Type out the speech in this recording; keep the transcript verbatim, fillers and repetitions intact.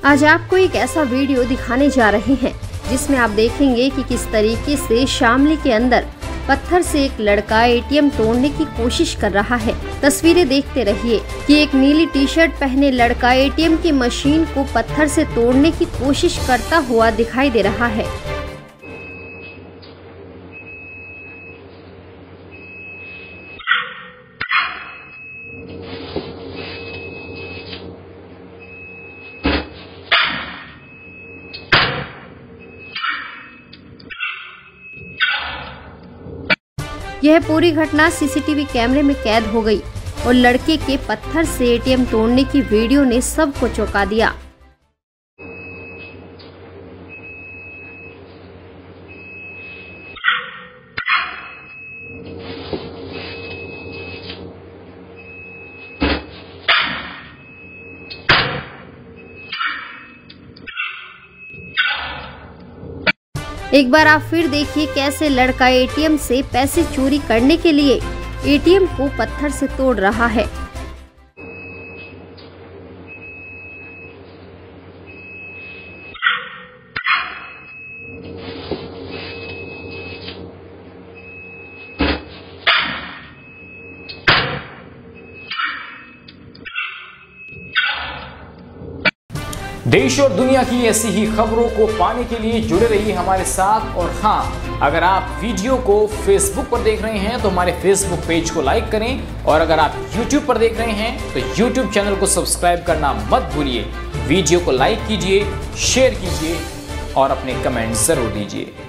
आज आपको एक ऐसा वीडियो दिखाने जा रहे हैं जिसमें आप देखेंगे कि किस तरीके से शामली के अंदर पत्थर से एक लड़का एटीएम तोड़ने की कोशिश कर रहा है। तस्वीरें देखते रहिए कि एक नीली टी शर्ट पहने लड़का एटीएम की मशीन को पत्थर से तोड़ने की कोशिश करता हुआ दिखाई दे रहा है। यह पूरी घटना सीसीटीवी कैमरे में कैद हो गई और लड़के के पत्थर से एटीएम तोड़ने की वीडियो ने सबको चौंका दिया। एक बार आप फिर देखिए कैसे लड़का एटीएम से पैसे चोरी करने के लिए एटीएम को पत्थर से तोड़ रहा है। देश और दुनिया की ऐसी ही खबरों को पाने के लिए जुड़े रहिए हमारे साथ। और हाँ, अगर आप वीडियो को फेसबुक पर देख रहे हैं तो हमारे फेसबुक पेज को लाइक करें, और अगर आप यूट्यूब पर देख रहे हैं तो यूट्यूब चैनल को सब्सक्राइब करना मत भूलिए। वीडियो को लाइक कीजिए, शेयर कीजिए और अपने कमेंट जरूर दीजिए।